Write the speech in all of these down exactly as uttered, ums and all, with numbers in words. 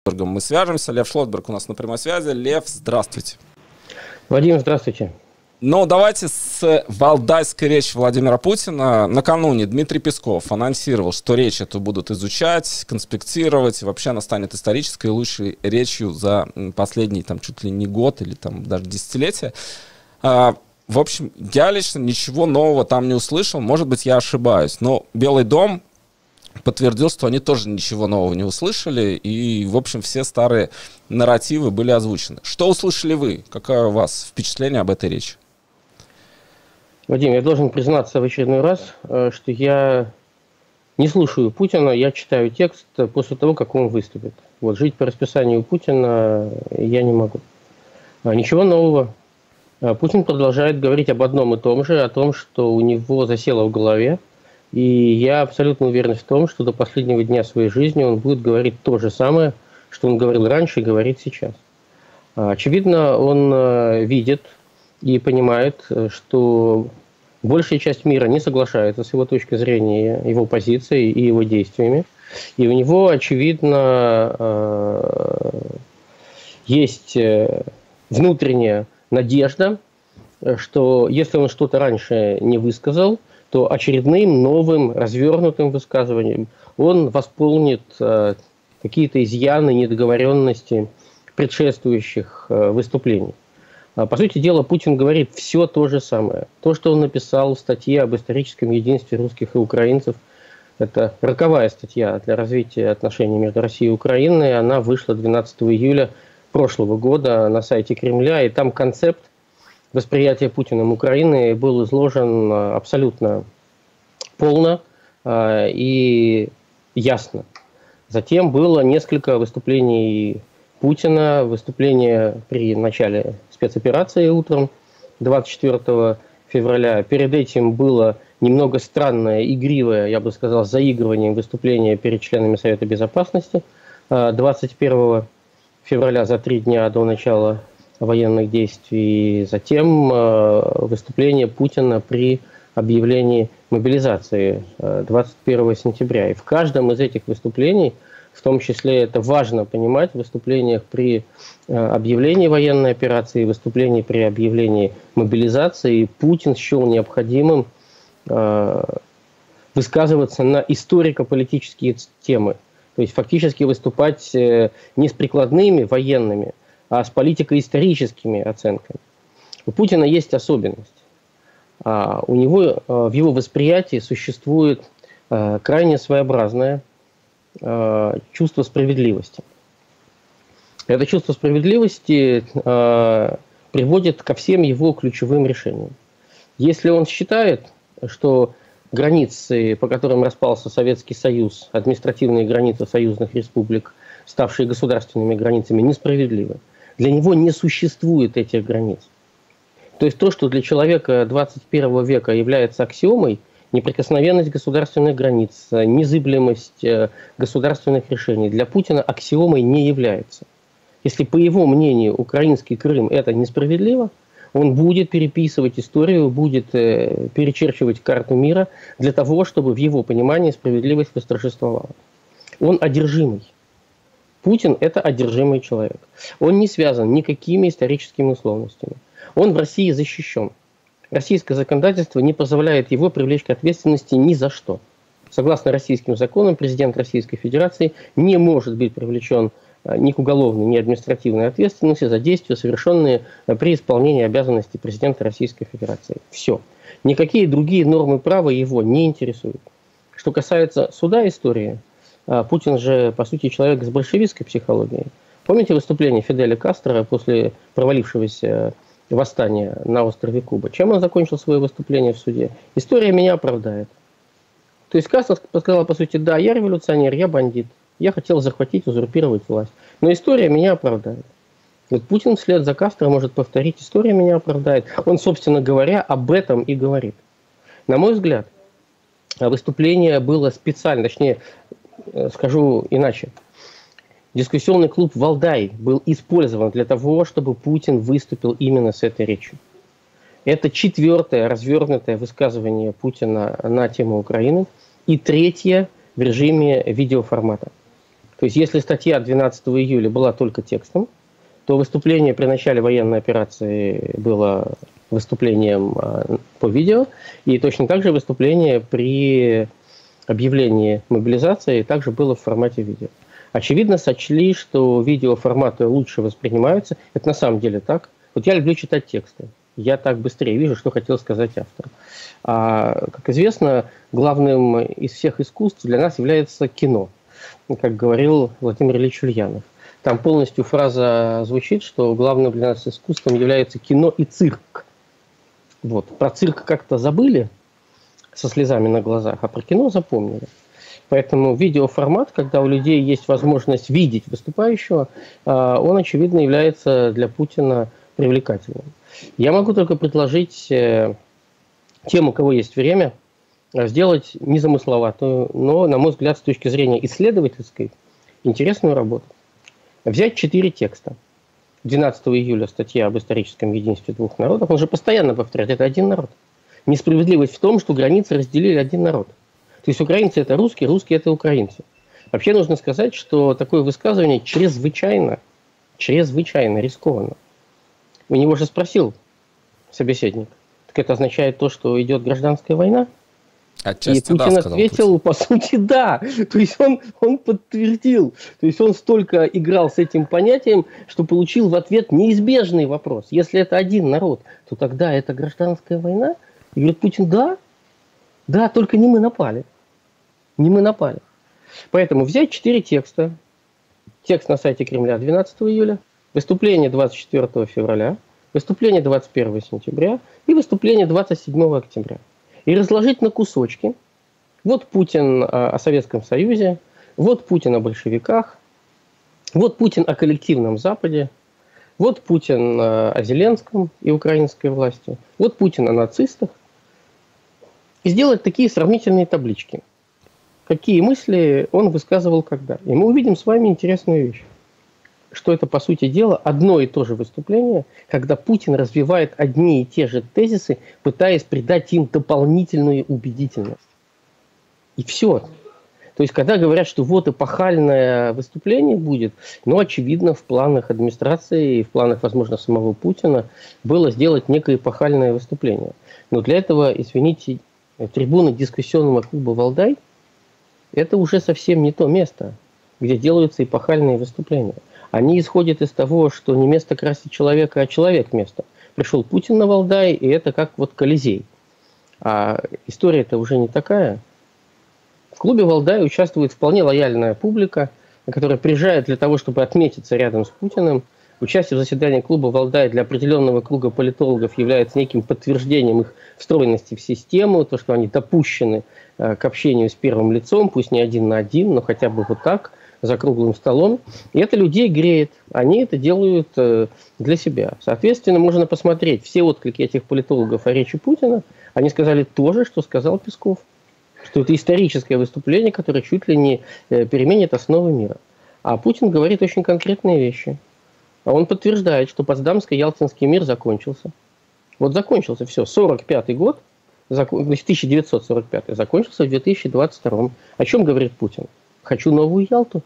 Мы свяжемся. Лев Шлосберг у нас на прямой связи. Лев, здравствуйте. Владимир, здравствуйте. Ну, давайте с валдайской речи Владимира Путина. Накануне Дмитрий Песков анонсировал, что речь эту будут изучать, конспектировать. И вообще она станет исторической лучшей речью за последний, там, чуть ли не год или там даже десятилетие. А, в общем, я лично ничего нового там не услышал. Может быть, я ошибаюсь. Но Белый дом подтвердил, что они тоже ничего нового не услышали. И, в общем, все старые нарративы были озвучены. Что услышали вы? Какое у вас впечатление об этой речи? Вадим, я должен признаться в очередной раз, что я не слушаю Путина, я читаю текст после того, как он выступит. Вот жить по расписанию Путина я не могу. Ничего нового. Путин продолжает говорить об одном и том же, о том, что у него засело в голове. И я абсолютно уверен в том, что до последнего дня своей жизни он будет говорить то же самое, что он говорил раньше и говорит сейчас. Очевидно, он видит и понимает, что большая часть мира не соглашается с его точки зрения, его позицией и его действиями. И у него, очевидно, есть внутренняя надежда, что если он что-то раньше не высказал, то очередным новым развернутым высказыванием он восполнит какие-то изъяны, недоговоренности предшествующих выступлений. По сути дела, Путин говорит все то же самое. То, что он написал в статье об историческом единстве русских и украинцев, это роковая статья для развития отношений между Россией и Украиной. Она вышла двенадцатого июля прошлого года на сайте Кремля, и там концепт восприятия Путиным Украины был изложен абсолютно полно и ясно. Затем было несколько выступлений Путина, выступление при начале спецоперации утром двадцать четвёртого февраля. Перед этим было немного странное, игривое, я бы сказал, заигрывание выступления перед членами Совета Безопасности двадцать первого февраля, за три дня до начала военных действий. Затем выступление Путина при объявлении мобилизации двадцать первого сентября. И в каждом из этих выступлений, в том числе это важно понимать, в выступлениях при объявлении военной операции, выступлении при объявлении мобилизации, Путин счел необходимым высказываться на историко-политические темы. То есть фактически выступать не с прикладными военными, а с политико-историческими оценками. У Путина есть особенность. У него в его восприятии существует крайне своеобразное чувство справедливости. Это чувство справедливости приводит ко всем его ключевым решениям. Если он считает, что границы, по которым распался Советский Союз, административные границы союзных республик, ставшие государственными границами, несправедливы, для него не существует этих границ. То есть то, что для человека двадцать первого века является аксиомой, неприкосновенность государственных границ, незыблемость государственных решений, для Путина аксиомой не является. Если, по его мнению, украинский Крым – это несправедливо, он будет переписывать историю, будет перечерчивать карту мира для того, чтобы в его понимании справедливость восторжествовала. Он одержимый. Путин – это одержимый человек. Он не связан никакими историческими условностями. Он в России защищен. Российское законодательство не позволяет его привлечь к ответственности ни за что. Согласно российским законам, президент Российской Федерации не может быть привлечен ни к уголовной, ни административной ответственности за действия, совершенные при исполнении обязанностей президента Российской Федерации. Все. Никакие другие нормы права его не интересуют. Что касается суда истории, Путин же, по сути, человек с большевистской психологией. Помните выступление Фиделя Кастро после провалившегося восстания на острове Куба? Чем он закончил свое выступление в суде? История меня оправдает. То есть Кастро сказал, по сути, да, я революционер, я бандит. Я хотел захватить, узурпировать власть. Но история меня оправдает. Вот Путин вслед за Кастро может повторить, история меня оправдает. Он, собственно говоря, об этом и говорит. На мой взгляд, выступление было специально, точнее, скажу иначе. Дискуссионный клуб «Валдай» был использован для того, чтобы Путин выступил именно с этой речью. Это четвертое развернутое высказывание Путина на тему Украины и третье в режиме видеоформата. То есть, если статья двенадцатого июля была только текстом, то выступление при начале военной операции было выступлением по видео, и точно так же выступление при объявлении мобилизации также было в формате видео. Очевидно, сочли, что видеоформаты лучше воспринимаются. Это на самом деле так. Вот я люблю читать тексты. Я так быстрее вижу, что хотел сказать автор. А, как известно, главным из всех искусств для нас является кино, как говорил Владимир Ильич Ульянов. Там полностью фраза звучит, что главным для нас искусством является кино и цирк. Вот. Про цирк как-то забыли со слезами на глазах, а про кино запомнили. Поэтому видеоформат, когда у людей есть возможность видеть выступающего, он, очевидно, является для Путина привлекательным. Я могу только предложить тем, у кого есть время, сделать незамысловатую, но, на мой взгляд, с точки зрения исследовательской, интересную работу. Взять четыре текста. двенадцатого июля статья об историческом единстве двух народов. Он же постоянно повторяет, это один народ. Несправедливость в том, что границы разделили один народ. То есть украинцы – это русские, русские – это украинцы. Вообще нужно сказать, что такое высказывание чрезвычайно, чрезвычайно рискованно. У него же спросил собеседник, так это означает то, что идет гражданская война? Отчасти, и Путин да, ответил, Путин. По сути, да. То есть он, он подтвердил. То есть он столько играл с этим понятием, что получил в ответ неизбежный вопрос. Если это один народ, то тогда это гражданская война? И говорит Путин, да, да, только не мы напали. Не мы напали. Поэтому взять четыре текста. Текст на сайте Кремля двенадцатого июля, выступление двадцать четвёртого февраля, выступление двадцать первого сентября и выступление двадцать седьмого октября. И разложить на кусочки. Вот Путин о Советском Союзе, вот Путин о большевиках, вот Путин о коллективном Западе, вот Путин о Зеленском и украинской власти, вот Путин о нацистах. И сделать такие сравнительные таблички. Какие мысли он высказывал когда. И мы увидим с вами интересную вещь. Что это, по сути дела, одно и то же выступление, когда Путин развивает одни и те же тезисы, пытаясь придать им дополнительную убедительность. И все. То есть, когда говорят, что вот эпохальное выступление будет, ну, очевидно, в планах администрации и в планах, возможно, самого Путина было сделать некое эпохальное выступление. Но для этого, извините, трибуна дискуссионного клуба «Валдай» – это уже совсем не то место, где делаются эпохальные выступления. Они исходят из того, что не место красит человека, а человек место. Пришел Путин на Валдай, и это как вот Колизей. А история-то уже не такая. В клубе Валдай участвует вполне лояльная публика, которая приезжает для того, чтобы отметиться рядом с Путиным. Участие в заседании клуба Валдай для определенного круга политологов является неким подтверждением их встроенности в систему, то, что они допущены к общению с первым лицом, пусть не один на один, но хотя бы вот так, за круглым столом. И это людей греет. Они это делают для себя. Соответственно, можно посмотреть все отклики этих политологов о речи Путина. Они сказали то же, что сказал Песков. Что это историческое выступление, которое чуть ли не переменит основы мира. А Путин говорит очень конкретные вещи. Он подтверждает, что Потсдамско-Ялтинский мир закончился. Вот закончился, все, сорок пятый год, тысяча девятьсот сорок пятый, закончился в две тысячи двадцать втором. О чем говорит Путин? Хочу новую Ялту.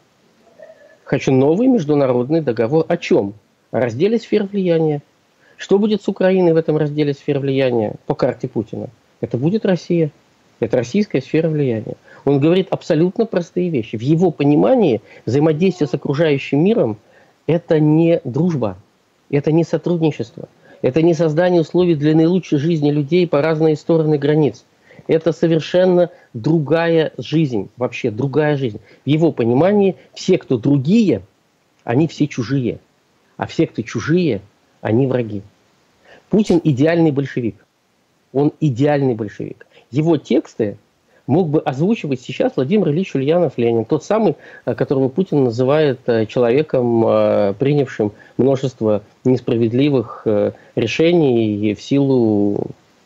Хочу новый международный договор. О чем? О разделе сфер влияния. Что будет с Украиной в этом разделе сфер влияния по карте Путина? Это будет Россия. Это российская сфера влияния. Он говорит абсолютно простые вещи. В его понимании взаимодействие с окружающим миром – это не дружба, это не сотрудничество, это не создание условий для наилучшей жизни людей по разные стороны границ. Это совершенно другая жизнь, вообще другая жизнь. В его понимании все, кто другие, они все чужие. А все, кто чужие, они враги. Путин идеальный большевик. Он идеальный большевик. Его тексты мог бы озвучивать сейчас Владимир Ильич Ульянов-Ленин, тот самый, которого Путин называет человеком, принявшим множество несправедливых решений в силу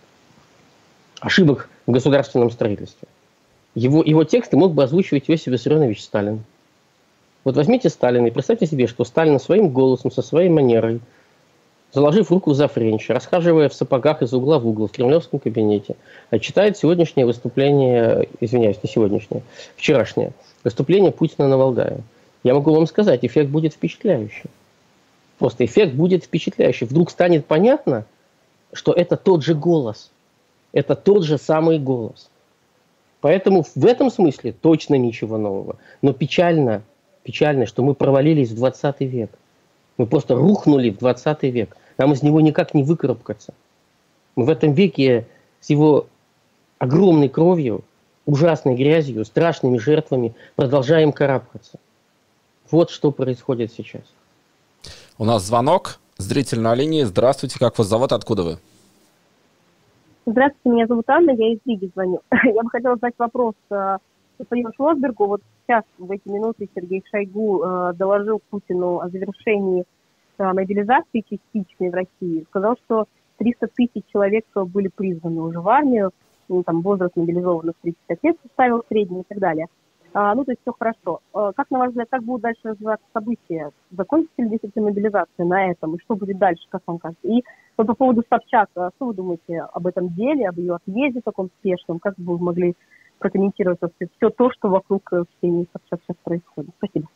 ошибок в государственном строительстве. Его, его тексты мог бы озвучивать Иосиф Виссарионович Сталин. Вот возьмите Сталина и представьте себе, что Сталин своим голосом, со своей манерой, заложив руку за френч, расхаживая в сапогах из угла в угол в кремлевском кабинете, читает сегодняшнее выступление, извиняюсь, не сегодняшнее, вчерашнее, выступление Путина на Валдае. я могу вам сказать, эффект будет впечатляющий. Просто эффект будет впечатляющий. Вдруг станет понятно, что это тот же голос. Это тот же самый голос. Поэтому в этом смысле точно ничего нового. Но печально, печально, что мы провалились в двадцатый век. Мы просто рухнули в двадцатый век. Нам из него никак не выкарабкаться. Мы в этом веке с его огромной кровью, ужасной грязью, страшными жертвами продолжаем карабкаться. Вот что происходит сейчас. У нас звонок. Зритель на линии. Здравствуйте, как вас зовут, откуда вы? Здравствуйте, меня зовут Анна, я из Риги звоню. Я бы хотела задать вопрос э, господину Шлосбергу. Вот сейчас, в эти минуты, Сергей Шойгу э, доложил Путину о завершении э, мобилизации частичной в России. Сказал, что триста тысяч человек были призваны уже в армию, ну, там возраст мобилизованных тридцать пять лет составил средний и так далее. А, ну, то есть все хорошо. А, как, на ваш взгляд, как будут дальше развиваться события? Закончится ли действительно мобилизация на этом? И что будет дальше, как вам кажется? И вот по поводу Собчак, что вы думаете об этом деле, об ее отъезде таком спешном? Как бы вы могли прокомментировать все то, что вокруг семьи Собчак сейчас происходит? Спасибо.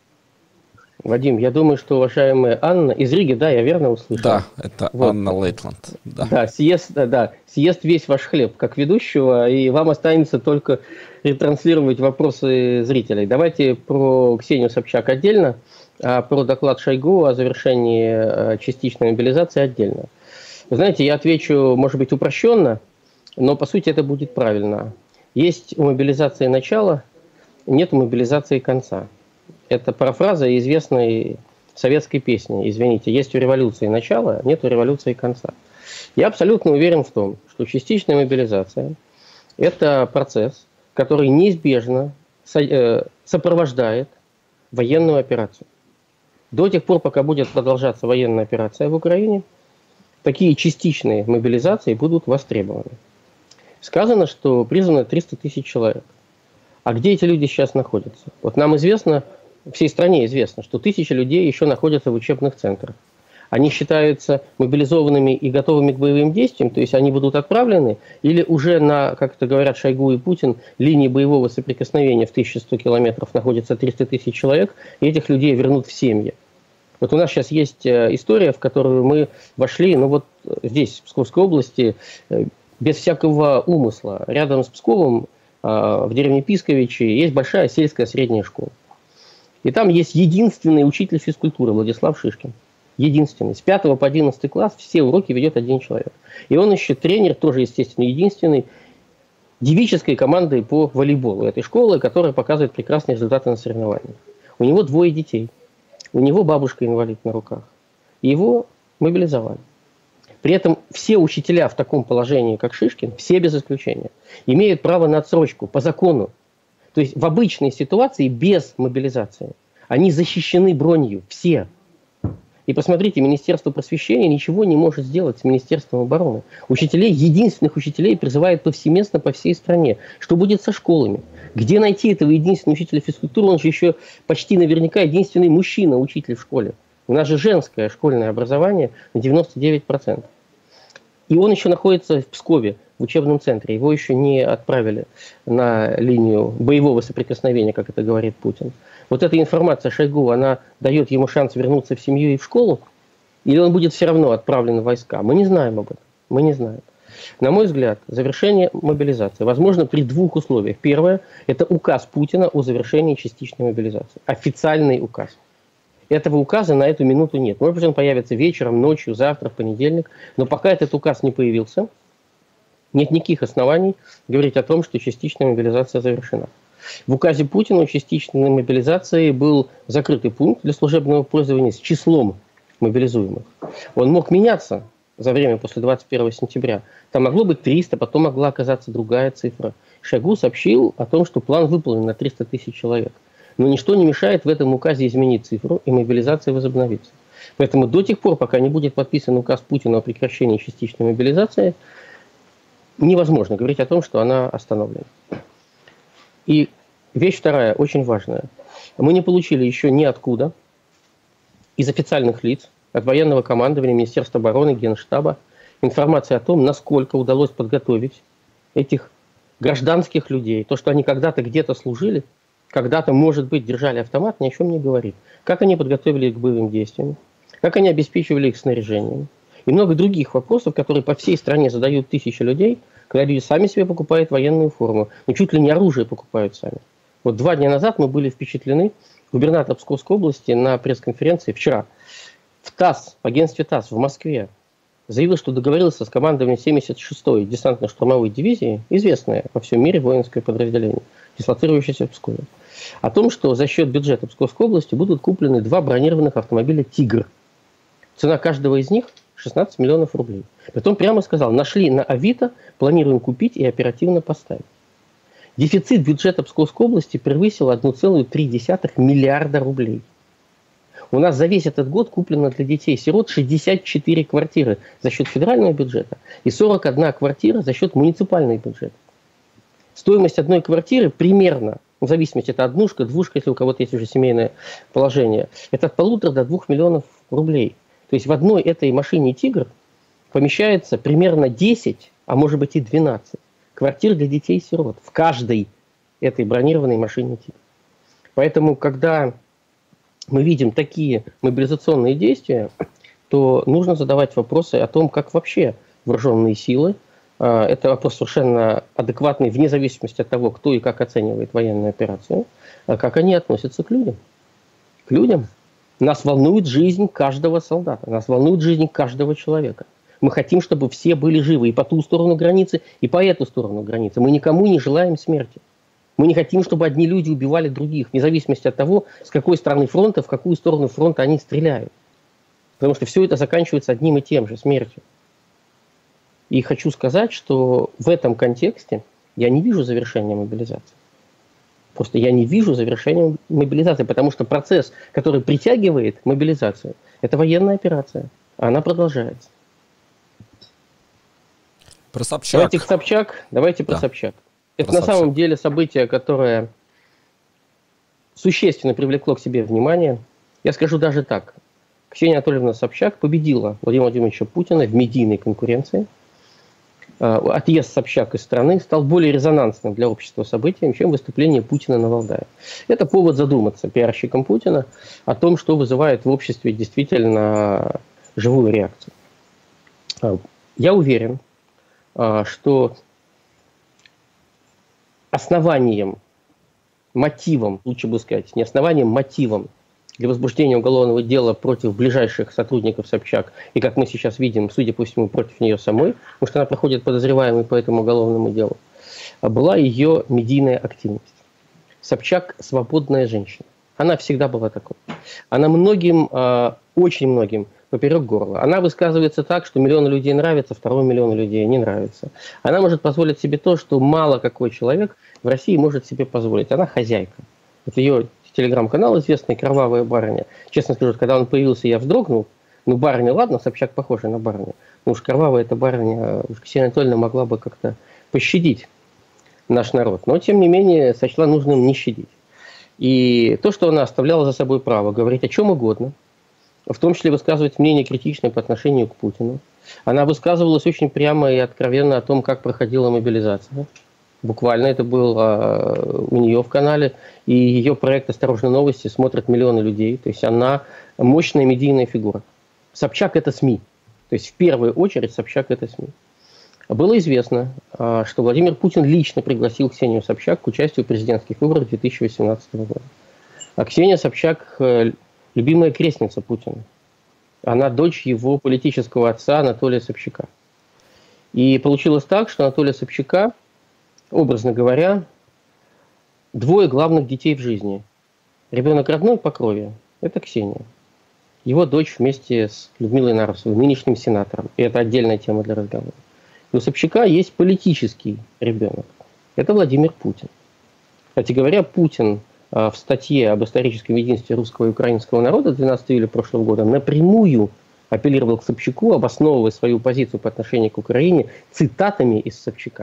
Вадим, я думаю, что уважаемая Анна из Риги, да, я верно услышал? Да, это вот. Анна Лейтланд. Да, да, съест, да, съест весь ваш хлеб как ведущего, и вам останется только ретранслировать вопросы зрителей. Давайте про Ксению Собчак отдельно, а про доклад Шойгу о завершении частичной мобилизации отдельно. Вы знаете, я отвечу, может быть, упрощенно, но по сути это будет правильно. Есть у мобилизации начало, нет у мобилизации конца. Это парафраза известной советской песни. Извините, есть у революции начало, нет у революции конца. Я абсолютно уверен в том, что частичная мобилизация – это процесс, который неизбежно сопровождает военную операцию. До тех пор, пока будет продолжаться военная операция в Украине, такие частичные мобилизации будут востребованы. Сказано, что призвано триста тысяч человек. А где эти люди сейчас находятся? Вот нам известно, всей стране известно, что тысячи людей еще находятся в учебных центрах. Они считаются мобилизованными и готовыми к боевым действиям, то есть они будут отправлены, или уже на, как это говорят Шойгу и Путин, линии боевого соприкосновения в тысяча сто километров находится триста тысяч человек, и этих людей вернут в семьи. Вот у нас сейчас есть история, в которую мы вошли, ну вот здесь, в Псковской области, без всякого умысла. Рядом с Псковом, в деревне Писковичи, есть большая сельская средняя школа. И там есть единственный учитель физкультуры Владислав Шишкин. Единственный. С пятого по одиннадцатый класс все уроки ведет один человек. И он еще тренер, тоже, естественно, единственный, девической команды по волейболу этой школы, которая показывает прекрасные результаты на соревнованиях. У него двое детей. У него бабушка инвалид на руках. Его мобилизовали. При этом все учителя в таком положении, как Шишкин, все без исключения, имеют право на отсрочку по закону. То есть в обычной ситуации без мобилизации они защищены бронью. Все. И посмотрите, Министерство просвещения ничего не может сделать с Министерством обороны. Учителей, единственных учителей призывают повсеместно по всей стране. Что будет со школами? Где найти этого единственного учителя физкультуры? Он же еще почти наверняка единственный мужчина-учитель в школе. У нас же женское школьное образование на девяносто девять процентов. И он еще находится в Пскове, в учебном центре. Его еще не отправили на линию боевого соприкосновения, как это говорит Путин. Вот эта информация Шойгу, она дает ему шанс вернуться в семью и в школу? Или он будет все равно отправлен в войска? Мы не знаем об этом. Мы не знаем. На мой взгляд, завершение мобилизации возможно при двух условиях. Первое – это указ Путина о завершении частичной мобилизации. Официальный указ. Этого указа на эту минуту нет. Может быть, он появится вечером, ночью, завтра, в понедельник. Но пока этот указ не появился, нет никаких оснований говорить о том, что частичная мобилизация завершена. В указе Путина о частичной мобилизации был закрытый пункт для служебного пользования с числом мобилизуемых. Он мог меняться за время после двадцать первого сентября. Там могло быть триста, потом могла оказаться другая цифра. Шойгу сообщил о том, что план выполнен на триста тысяч человек. Но ничто не мешает в этом указе изменить цифру, и мобилизация возобновится. Поэтому до тех пор, пока не будет подписан указ Путина о прекращении частичной мобилизации, невозможно говорить о том, что она остановлена. И вещь вторая, очень важная. Мы не получили еще ниоткуда из официальных лиц, от военного командования, Министерства обороны, Генштаба, информации о том, насколько удалось подготовить этих гражданских людей. То, что они когда-то где-то служили, когда-то, может быть, держали автомат, ни о чем не говорит. Как они подготовили их к боевым действиям, как они обеспечивали их снаряжением. И много других вопросов, которые по всей стране задают тысячи людей, когда люди сами себе покупают военную форму. Ну, чуть ли не оружие покупают сами. Вот два дня назад мы были впечатлены, губернатор Псковской области на пресс-конференции вчера в ТАСС, в агентстве ТАСС в Москве, заявил, что договорился с командованием семьдесят шестой десантно-штурмовой дивизии, известное во всем мире воинское подразделение, дислоцирующееся в Пскове, о том, что за счет бюджета Псковской области будут куплены два бронированных автомобиля «Тигр». Цена каждого из них шестнадцать миллионов рублей. Потом прямо сказал, нашли на Авито, планируем купить и оперативно поставить. Дефицит бюджета Псковской области превысил один целых три десятых миллиарда рублей. У нас за весь этот год куплено для детей-сирот шестьдесят четыре квартиры за счет федерального бюджета и сорок одна квартира за счет муниципального бюджета. Стоимость одной квартиры примерно, в зависимости, это однушка, двушка, если у кого-то есть уже семейное положение, это от полутора до двух миллионов рублей. То есть в одной этой машине «Тигр» помещается примерно десять, а может быть и двенадцать квартир для детей-сирот в каждой этой бронированной машине «Тигр». Поэтому, когда мы видим такие мобилизационные действия, то нужно задавать вопросы о том, как вообще вооруженные силы, это вопрос совершенно адекватный, вне зависимости от того, кто и как оценивает военную операцию, как они относятся к людям. К людям. Нас волнует жизнь каждого солдата, нас волнует жизнь каждого человека. Мы хотим, чтобы все были живы и по ту сторону границы, и по эту сторону границы. Мы никому не желаем смерти. Мы не хотим, чтобы одни люди убивали других, вне зависимости от того, с какой стороны фронта, в какую сторону фронта они стреляют. Потому что все это заканчивается одним и тем же, смертью. И хочу сказать, что в этом контексте я не вижу завершения мобилизации. Просто я не вижу завершения мобилизации, потому что процесс, который притягивает мобилизацию, это военная операция. А она продолжается. Про Собчак. Давайте к Собчак. Давайте про да. Собчак. Это про на Собчак. Самом деле событие, которое существенно привлекло к себе внимание. Я скажу даже так. Ксения Анатольевна Собчак победила Владимира Владимировича Путина в медийной конкуренции. Отъезд Собчак из страны стал более резонансным для общества событием, чем выступление Путина на Валдае. Это повод задуматься пиарщикам Путина о том, что вызывает в обществе действительно живую реакцию. Я уверен, что основанием, мотивом, лучше бы сказать, не основанием, мотивом для возбуждения уголовного дела против ближайших сотрудников Собчак, и, как мы сейчас видим, судя по всему, против нее самой, потому что она проходит подозреваемой по этому уголовному делу, была ее медийная активность. Собчак – свободная женщина. Она всегда была такой. Она многим, очень многим поперек горла. Она высказывается так, что миллиону людей нравится, второму миллиону людей не нравится. Она может позволить себе то, что мало какой человек в России может себе позволить. Она хозяйка. Это ее телеграм-канал известный «Кровавая барыня». Честно скажу, когда он появился, я вздрогнул. Ну, барыня, ладно, Собчак похожа на барыню. Ну уж кровавая эта барыня, уж Ксения Анатольевна могла бы как-то пощадить наш народ. Но, тем не менее, сочла нужным не щадить. И то, что она оставляла за собой право говорить о чем угодно, в том числе высказывать мнение критичное по отношению к Путину. Она высказывалась очень прямо и откровенно о том, как проходила мобилизация. Буквально это было у нее в канале. И ее проект «Осторожно, новости» смотрят миллионы людей. То есть она мощная медийная фигура. Собчак – это СМИ. То есть в первую очередь Собчак – это СМИ. Было известно, что Владимир Путин лично пригласил Ксению Собчак к участию в президентских выборах две тысячи восемнадцатого года. А Ксения Собчак – любимая крестница Путина. Она дочь его политического отца Анатолия Собчака. И получилось так, что Анатолия Собчака, образно говоря, двое главных детей в жизни. Ребенок родной по крови – это Ксения. Его дочь вместе с Людмилой Нарусовой, нынешним сенатором. И это отдельная тема для разговора. И у Собчака есть политический ребенок. Это Владимир Путин. Кстати говоря, Путин в статье об историческом единстве русского и украинского народа двенадцатого июля прошлого года напрямую апеллировал к Собчаку, обосновывая свою позицию по отношению к Украине цитатами из Собчака.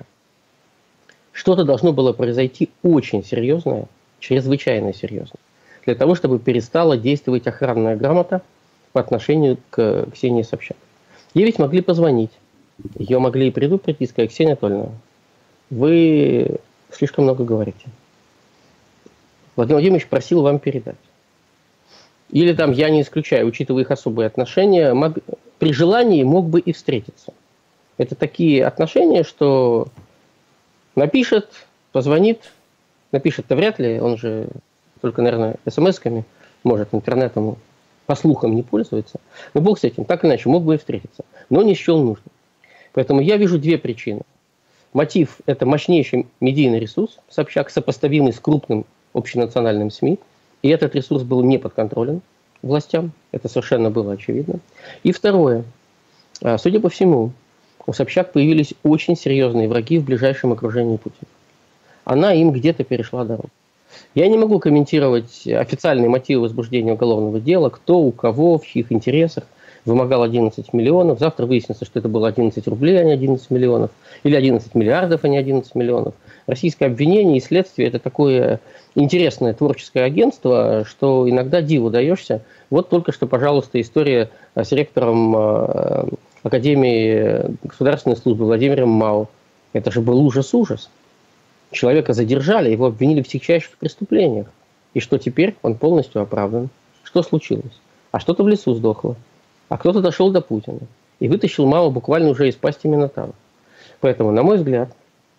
Что-то должно было произойти очень серьезное, чрезвычайно серьезное, для того, чтобы перестала действовать охранная грамота по отношению к Ксении Собчак. Ей ведь могли позвонить, ее могли и предупредить, сказать: Ксения Анатольевна, вы слишком много говорите. Владимир Владимирович просил вам передать. Или там, я не исключаю, учитывая их особые отношения, мог, при желании мог бы и встретиться. Это такие отношения, что напишет, позвонит, напишет-то вряд ли, он же только, наверное, смс-ками может, интернетом по слухам не пользуется. Но бог с этим, так или иначе, мог бы и встретиться, но не счел нужным. Поэтому я вижу две причины. Мотив – это мощнейший медийный ресурс, Собчак, сопоставимый с крупным общенациональным СМИ, и этот ресурс был не подконтролен властям, это совершенно было очевидно. И второе, судя по всему, у Собчак появились очень серьезные враги в ближайшем окружении Путина. Она им где-то перешла дорогу. Я не могу комментировать официальные мотивы возбуждения уголовного дела, кто, у кого, в чьих интересах вымогал одиннадцать миллионов. Завтра выяснится, что это было одиннадцать рублей, а не одиннадцать миллионов. Или одиннадцать миллиардов, а не одиннадцать миллионов. Российское обвинение и следствие – это такое интересное творческое агентство, что иногда диву даешься. Вот только что, пожалуйста, история с ректором Академии государственной службы Владимиром Мау. Это же был ужас-ужас. Человека задержали, его обвинили в тягчайших преступлениях. И что теперь? Он полностью оправдан. Что случилось? А что-то в лесу сдохло. А кто-то дошел до Путина и вытащил Мао буквально уже из пасти Минотавра. Поэтому, на мой взгляд,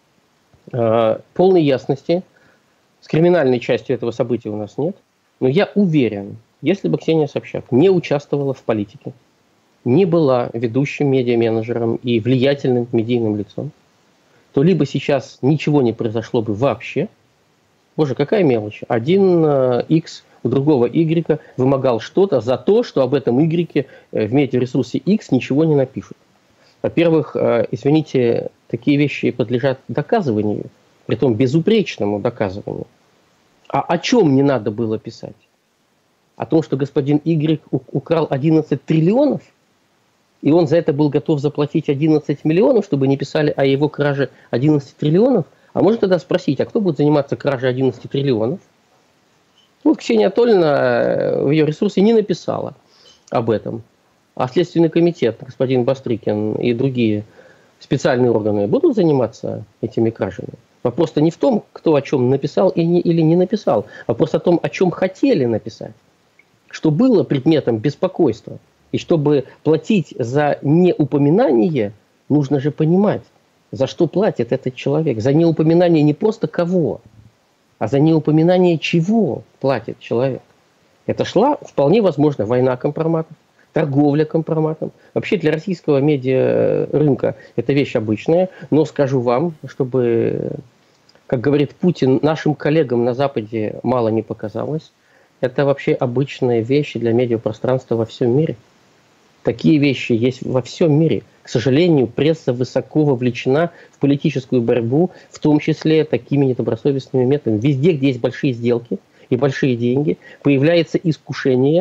полной ясности с криминальной частью этого события у нас нет. Но я уверен, если бы Ксения Собчак не участвовала в политике, не была ведущим медиа-менеджером и влиятельным медийным лицом, то либо сейчас ничего не произошло бы вообще. Боже, какая мелочь. Один X у другого Y вымогал что-то за то, что об этом Y в медиаресурсе X ничего не напишут. Во-первых, извините, такие вещи подлежат доказыванию, притом безупречному доказыванию. А о чем не надо было писать? О том, что господин Y украл одиннадцать триллионов? И он за это был готов заплатить одиннадцать миллионов, чтобы не писали о его краже одиннадцать триллионов? А можно тогда спросить, а кто будет заниматься кражей одиннадцати триллионов? Вот Ксения Анатольевна в ее ресурсе не написала об этом. А Следственный комитет, господин Бастрыкин и другие специальные органы будут заниматься этими кражами? Вопрос-то не в том, кто о чем написал и не, или не написал. Вопрос о том, о чем хотели написать. Что было предметом беспокойства. И чтобы платить за неупоминание, нужно же понимать, за что платит этот человек. За неупоминание не просто кого, а за неупоминание чего платит человек. Это шла, вполне возможно, война компроматов, торговля компроматом. Вообще для российского медиарынка это вещь обычная, но скажу вам, чтобы, как говорит Путин, нашим коллегам на Западе мало не показалось, это вообще обычная вещь для медиапространства во всем мире. Такие вещи есть во всем мире. К сожалению, пресса высоко вовлечена в политическую борьбу, в том числе такими недобросовестными методами. Везде, где есть большие сделки и большие деньги, появляется искушение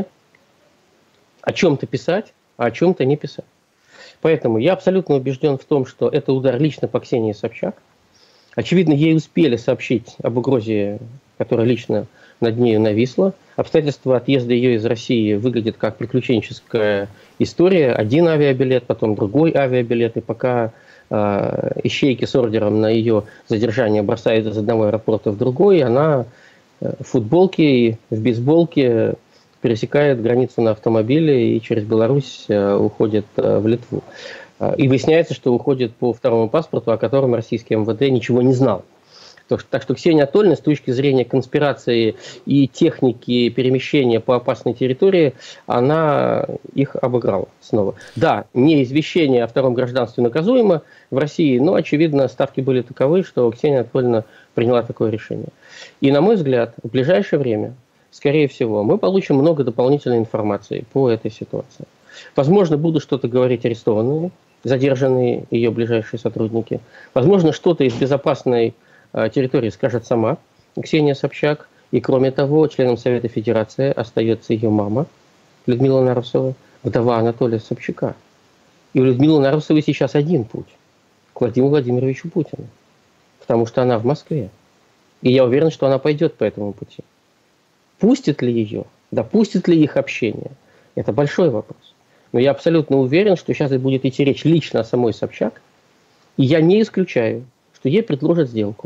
о чем-то писать, а о чем-то не писать. Поэтому я абсолютно убежден в том, что это удар лично по Ксении Собчак. Очевидно, ей успели сообщить об угрозе, которая лично над нею нависла. Обстоятельства отъезда ее из России выглядят как приключенческая история. Один авиабилет, потом другой авиабилет. И пока э, ищейки с ордером на ее задержание бросают из одного аэропорта в другой, она э, в футболке и в бейсболке пересекает границу на автомобиле и через Беларусь э, уходит э, в Литву. И выясняется, что уходит по второму паспорту, о котором российский эм вэ дэ ничего не знал. Так что Ксения Анатольевна с точки зрения конспирации и техники перемещения по опасной территории, она их обыграла снова. Да, не извещение о втором гражданстве наказуемо в России, но, очевидно, ставки были таковы, что Ксения Анатольевна приняла такое решение. И, на мой взгляд, в ближайшее время, скорее всего, мы получим много дополнительной информации по этой ситуации. Возможно, будут что-то говорить арестованные, задержанные ее ближайшие сотрудники. Возможно, что-то из безопасной территории скажет сама Ксения Собчак. И кроме того, членом Совета Федерации остается ее мама Людмила Нарусова, вдова Анатолия Собчака. И у Людмилы Нарусовой сейчас один путь к Владимиру Владимировичу Путину. Потому что она в Москве. И я уверен, что она пойдет по этому пути. Пустит ли ее? Допустит ли их общение? Это большой вопрос. Но я абсолютно уверен, что сейчас будет идти речь лично о самой Собчак. И я не исключаю, что ей предложат сделку.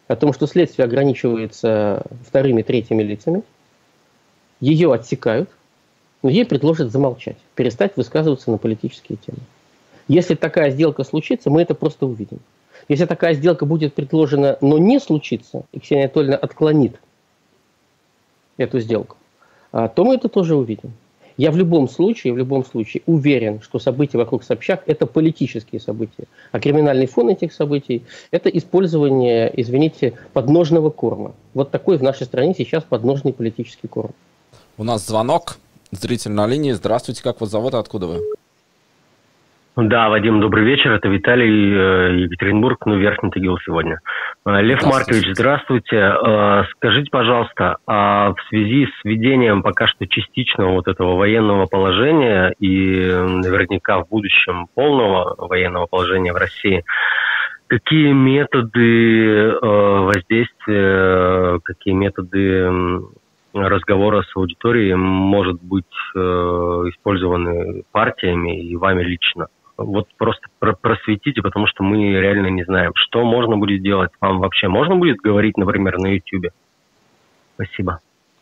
о том, что следствие ограничивается вторыми, третьими лицами, ее отсекают, но ей предложат замолчать, перестать высказываться на политические темы. Если такая сделка случится, мы это просто увидим. Если такая сделка будет предложена, но не случится, и Ксения Анатольевна отклонит эту сделку, то мы это тоже увидим. Я в любом случае, в любом случае уверен, что события вокруг Собчак – это политические события, а криминальный фон этих событий – это использование, извините, подножного корма. Вот такой в нашей стране сейчас подножный политический корм. У нас звонок, зритель на линии. Здравствуйте, как вас зовут, откуда вы? Да, Вадим, добрый вечер. Это Виталий, Екатеринбург, ну, Верхний Тагил сегодня. Лев Маркович, здравствуйте. Скажите, пожалуйста, а в связи с введением пока что частичного вот этого военного положения и наверняка в будущем полного военного положения в России, какие методы воздействия, какие методы разговора с аудиторией может быть использованы партиями и вами лично? Вот просто просветите, потому что мы реально не знаем, что можно будет делать. Вам вообще можно будет говорить, например, на ютубе? Спасибо.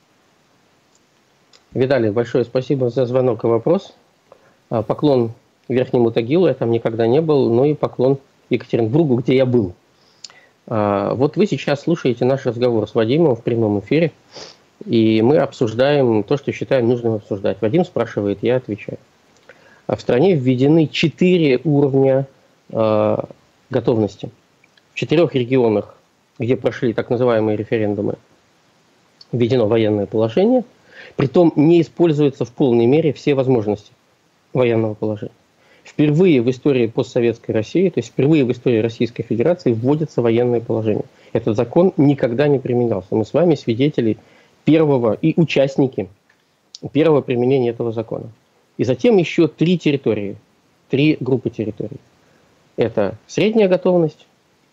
Виталий, большое спасибо за звонок и вопрос. Поклон Верхнему Тагилу, я там никогда не был, ну и поклон Екатеринбургу, где я был. Вот вы сейчас слушаете наш разговор с Вадимом в прямом эфире, и мы обсуждаем то, что считаем нужным обсуждать. Вадим спрашивает, я отвечаю. В стране введены четыре уровня э, готовности. В четырех регионах, где прошли так называемые референдумы, введено военное положение. Притом не используются в полной мере все возможности военного положения. Впервые в истории постсоветской России, то есть впервые в истории Российской Федерации вводится военное положение. Этот закон никогда не применялся. Мы с вами свидетели первого и участники первого применения этого закона. И затем еще три территории, три группы территорий. Это средняя готовность,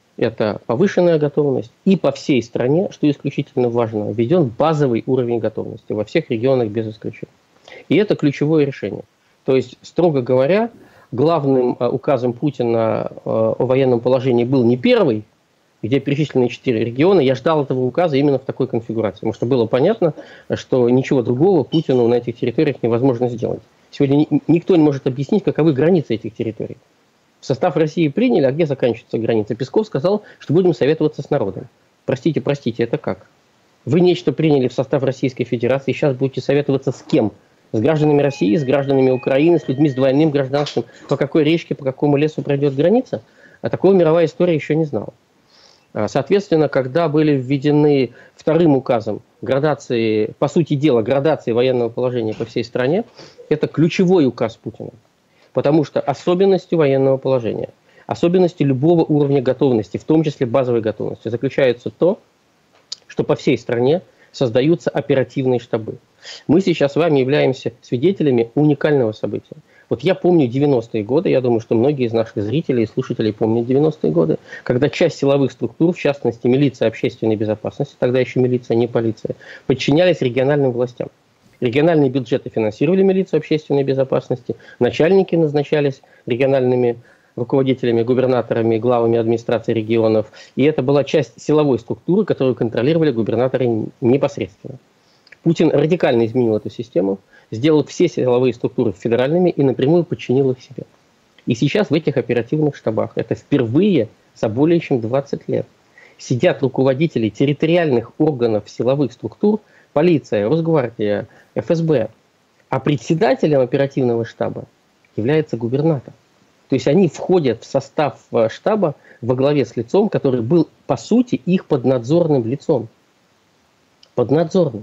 это повышенная готовность, и по всей стране, что исключительно важно, введен базовый уровень готовности во всех регионах без исключения. И это ключевое решение. То есть, строго говоря, главным указом Путина о военном положении был не первый, где перечислены четыре региона. Я ждал этого указа именно в такой конфигурации, потому что было понятно, что ничего другого Путину на этих территориях невозможно сделать. Сегодня никто не может объяснить, каковы границы этих территорий. В состав России приняли, а где заканчиваются границы? Песков сказал, что будем советоваться с народом. Простите, простите, это как? Вы нечто приняли в состав Российской Федерации, сейчас будете советоваться с кем? С гражданами России, с гражданами Украины, с людьми с двойным гражданством? По какой речке, по какому лесу пройдет граница? А такого мировая история еще не знала. Соответственно, когда были введены вторым указом градации, по сути дела, градации военного положения по всей стране, это ключевой указ Путина. Потому что особенностью военного положения, особенностью любого уровня готовности, в том числе базовой готовности, заключается то, что по всей стране создаются оперативные штабы. Мы сейчас с вами являемся свидетелями уникального события. Вот я помню девяностые годы, я думаю, что многие из наших зрителей и слушателей помнят девяностые годы, когда часть силовых структур, в частности милиция общественной безопасности, тогда еще милиция, не полиция, подчинялись региональным властям. Региональные бюджеты финансировали милицию общественной безопасности, начальники назначались региональными руководителями, губернаторами, главами администрации регионов, и это была часть силовой структуры, которую контролировали губернаторы непосредственно. Путин радикально изменил эту систему, сделал все силовые структуры федеральными и напрямую подчинил их себе. И сейчас в этих оперативных штабах, это впервые за более чем двадцать лет, сидят руководители территориальных органов силовых структур, полиция, Росгвардия, эф эс бэ, а председателем оперативного штаба является губернатор. То есть они входят в состав штаба во главе с лицом, который был, по сути, их поднадзорным лицом. Поднадзорным.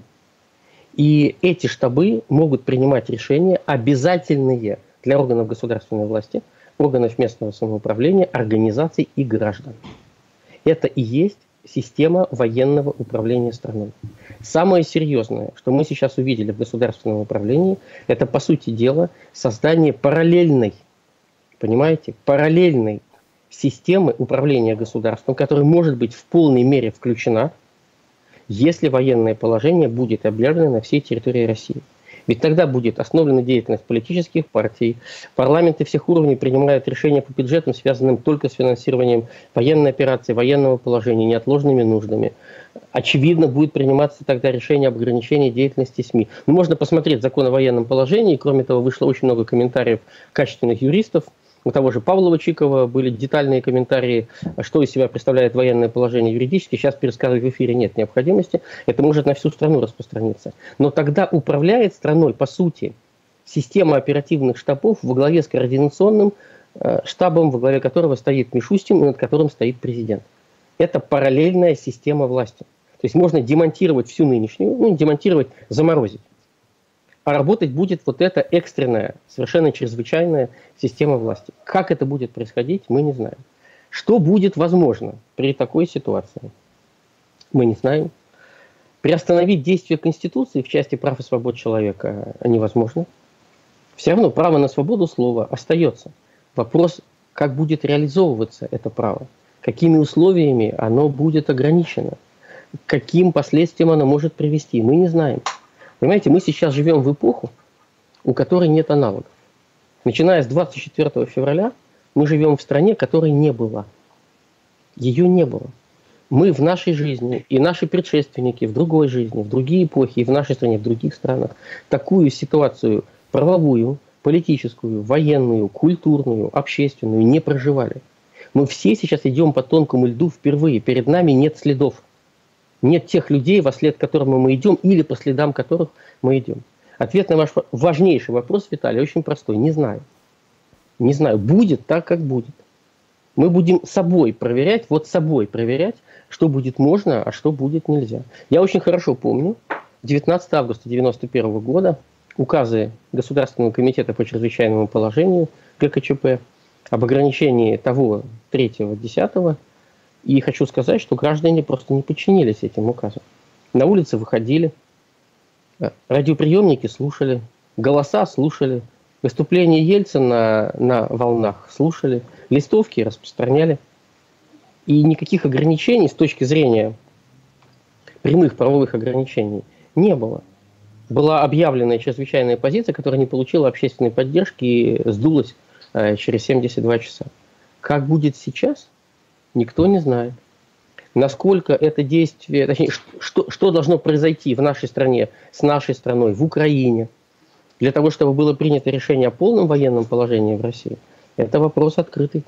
И эти штабы могут принимать решения, обязательные для органов государственной власти, органов местного самоуправления, организаций и граждан. Это и есть система военного управления страной. Самое серьезное, что мы сейчас увидели в государственном управлении, это, по сути дела, создание параллельной, понимаете, параллельной системы управления государством, которая может быть в полной мере включена, если военное положение будет объявлено на всей территории России. Ведь тогда будет остановлена деятельность политических партий, парламенты всех уровней принимают решения по бюджетам, связанным только с финансированием военной операции, военного положения, неотложными нуждами. Очевидно, будет приниматься тогда решение об ограничении деятельности СМИ. Ну, можно посмотреть закон о военном положении, кроме того, вышло очень много комментариев качественных юристов. У того же Павлова Чикова были детальные комментарии, что из себя представляет военное положение юридически. Сейчас пересказывать в эфире нет необходимости. Это может на всю страну распространиться. Но тогда управляет страной, по сути, система оперативных штабов во главе с координационным э, штабом, во главе которого стоит Мишустин и над которым стоит президент. Это параллельная система власти. То есть можно демонтировать всю нынешнюю, ну, демонтировать, заморозить. А работать будет вот эта экстренная, совершенно чрезвычайная система власти. Как это будет происходить, мы не знаем. Что будет возможно при такой ситуации, мы не знаем. Приостановить действие Конституции в части прав и свобод человека невозможно. Все равно право на свободу слова остается. Вопрос, как будет реализовываться это право, какими условиями оно будет ограничено, к каким последствиям оно может привести, мы не знаем. Понимаете, мы сейчас живем в эпоху, у которой нет аналогов. Начиная с двадцать четвёртого февраля мы живем в стране, которой не было. Ее не было. Мы в нашей жизни, и наши предшественники в другой жизни, в другие эпохи, и в нашей стране, в других странах, такую ситуацию правовую, политическую, военную, культурную, общественную не проживали. Мы все сейчас идем по тонкому льду впервые. Перед нами нет следов. Нет тех людей, во след которым мы идем, или по следам которых мы идем. Ответ на ваш важнейший вопрос, Виталий, очень простой. Не знаю. Не знаю. Будет так, как будет. Мы будем собой проверять, вот собой проверять, что будет можно, а что будет нельзя. Я очень хорошо помню, девятнадцатого августа девяносто первого года указы Государственного комитета по чрезвычайному положению ГКЧП об ограничении того, третьего, десятого. И хочу сказать, что граждане просто не подчинились этим указам. На улицы выходили, радиоприемники слушали, голоса слушали, выступления Ельцина на волнах слушали, листовки распространяли. И никаких ограничений с точки зрения прямых правовых ограничений не было. Была объявлена чрезвычайная позиция, которая не получила общественной поддержки и сдулась через семьдесят два часа. Как будет сейчас? Никто не знает. Насколько это действие, точнее, что, что должно произойти в нашей стране, с нашей страной, в Украине, для того, чтобы было принято решение о полном военном положении в России, это вопрос открытый.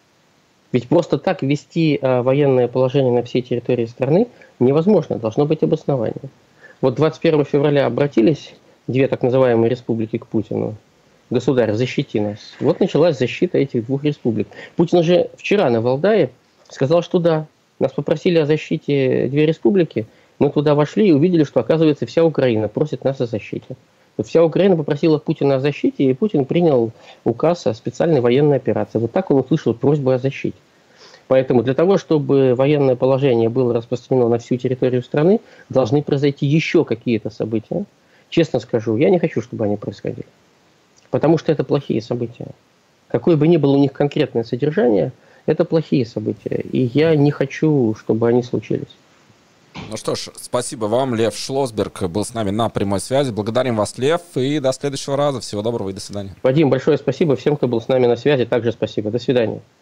Ведь просто так ввести а, военное положение на всей территории страны невозможно, должно быть обоснование. Вот двадцать первого февраля обратились две так называемые республики к Путину. Государь, защити нас. Вот началась защита этих двух республик. Путин уже вчера на Валдае сказал, что да, нас попросили о защите две республики, мы туда вошли и увидели, что, оказывается, вся Украина просит нас о защите. Вот вся Украина попросила Путина о защите, и Путин принял указ о специальной военной операции. Вот так он услышал просьбу о защите. Поэтому для того, чтобы военное положение было распространено на всю территорию страны, должны произойти еще какие-то события. Честно скажу, я не хочу, чтобы они происходили. Потому что это плохие события. Какое бы ни было у них конкретное содержание, это плохие события, и я не хочу, чтобы они случились. Ну что ж, спасибо вам. Лев Шлосберг был с нами на прямой связи. Благодарим вас, Лев, и до следующего раза. Всего доброго и до свидания. Вадим, большое спасибо. Всем, кто был с нами на связи, также спасибо. До свидания.